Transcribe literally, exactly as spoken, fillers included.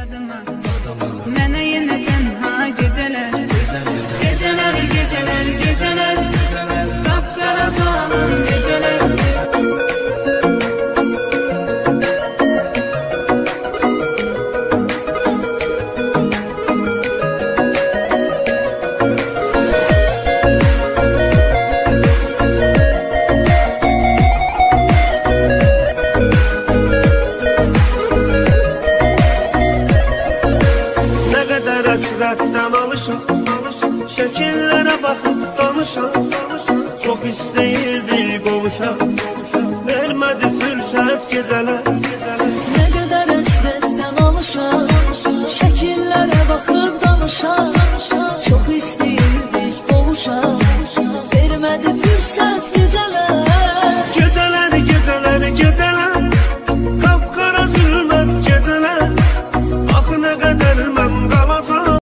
dadıma. Mənə yenə tənha gecələr, gecələr, gecələr, gecələr, qapqara zalim gecələr. Həsrətdən alışam, şəkillərə baxıb danışam. Çox istəyirdi qovuşam, vermədi fürsət gecələr.